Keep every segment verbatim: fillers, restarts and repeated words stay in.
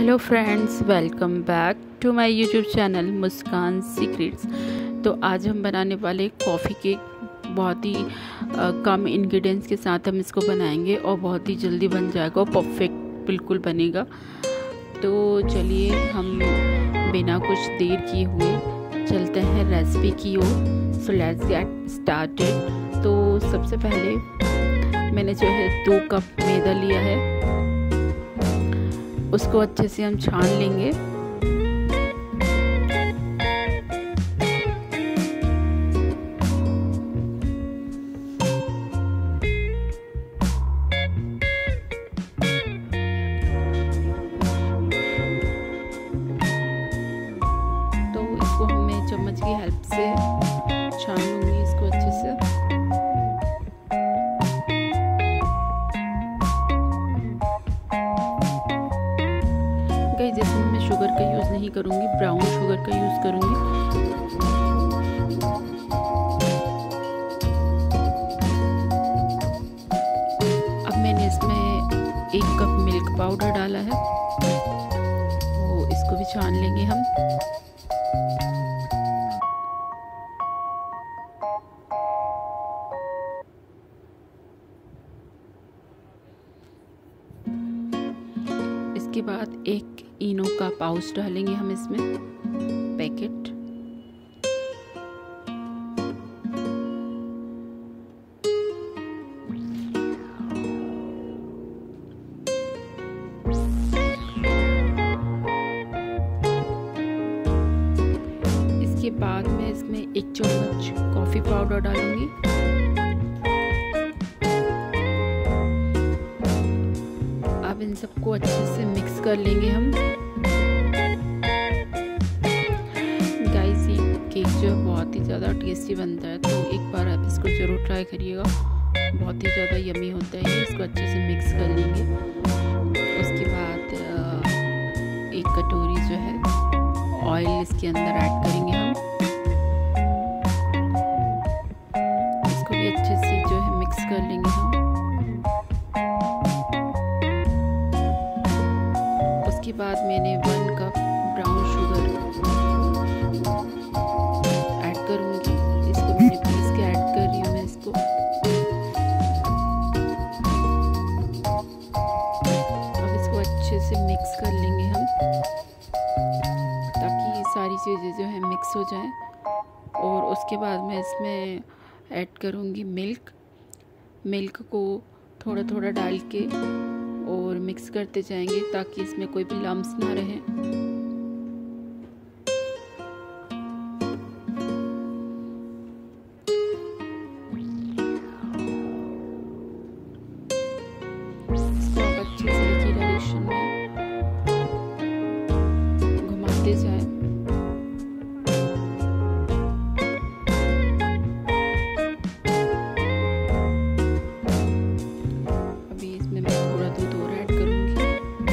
Hello friends, welcome back to my YouTube channel Muskan secrets. तो आज हम बनाने वाले कॉफ़ी केक बहुत ही आ, कम इंग्रेडिएंट्स के साथ हम इसको बनाएंगे और बहुत ही जल्दी बन जाएगा और परफेक्ट बिल्कुल बनेगा। तो चलिए हम बिना कुछ देर किए हुए चलते हैं रेसिपी की ओर। So let's get started. तो सबसे पहले मैंने जो है दो कप मैदा लिया है, उसको अच्छे से हम छान लेंगे। तो इसको मैं चम्मच की हेल्प से छान लूँगी इसको अच्छे से। जिसमें मैं शुगर का यूज़ नहीं करूँगी, ब्राउन शुगर का यूज़ करूँगी। अब मैंने इसमें एक कप मिल्क पाउडर डाला है, तो इसको भी छान लेंगे हम। इसके बाद एक इनो का पाउच डालेंगे हम इसमें, पैकेट। इसके बाद मैं इसमें एक चम्मच कॉफ़ी पाउडर डालूंगी। अब इन सबको अच्छे से मिक्स कर लेंगे हम। गाइस, ये केक जो है बहुत ही ज़्यादा टेस्टी बनता है, तो एक बार आप इसको ज़रूर ट्राई करिएगा। बहुत ही ज़्यादा यमी होता है ये। इसको अच्छे से मिक्स कर लेंगे। उसके बाद एक कटोरी जो है ऑयल इसके अंदर ऐड करेंगे हम। इसको भी अच्छे से जो है मिक्स कर लेंगे हम। उसके बाद मैंने one cup brown sugar add करूँगी। इसको मैंने पीस के ऐड कर रही हूँ मैं इसको। अब इसको अच्छे से मिक्स कर लेंगे हम, ताकि ये सारी चीज़ें जो है मिक्स हो जाएं। और उसके बाद मैं इसमें ऐड करूँगी मिल्क। मिल्क को थोड़ा थोड़ा डाल के और मिक्स करते जाएंगे, ताकि इसमें कोई भी लम्स ना रहे। इसको आप अच्छे से एक ही डायरेक्शन में घुमाते जाएं। अभी इसमें मैं थोड़ा दूध और ऐड करूँगी।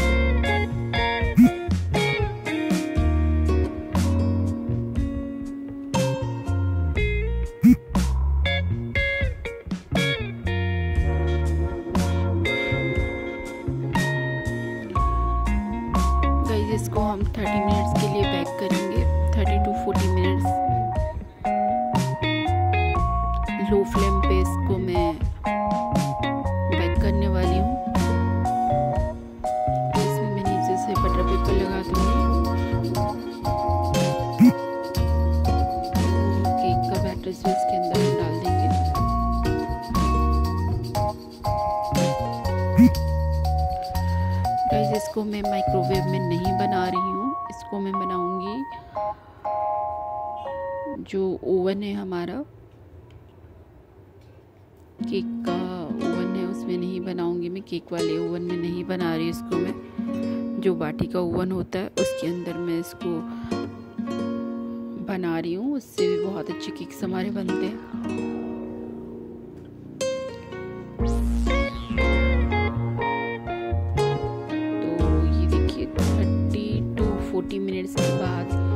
गाइस, इसको हम तीस मिनट्स के लिए बेक करेंगे। तीस टू चालीस मिनट्स लो फ्लेम पे इसको मैं बेक करने वाली हूँ। इसमें मैं नीचे से बटर पेपर लगा दूँगी। केक का बैटर जो इसके अंदर हम डाल देंगे। गाइस, इसको मैं माइक्रोवेव में नहीं बना रही हूँ, इसको मैं बनाऊंगी जो ओवन है हमारा, केक का ओवन है, उसमें नहीं बनाऊंगी मैं। केक वाले ओवन में नहीं बना रही इसको मैं। जो बाटी का ओवन होता है उसके अंदर मैं इसको बना रही हूँ। उससे भी बहुत अच्छे केक्स हमारे बनते हैं। तो ये देखिए, तीस टू चालीस मिनट्स के बाद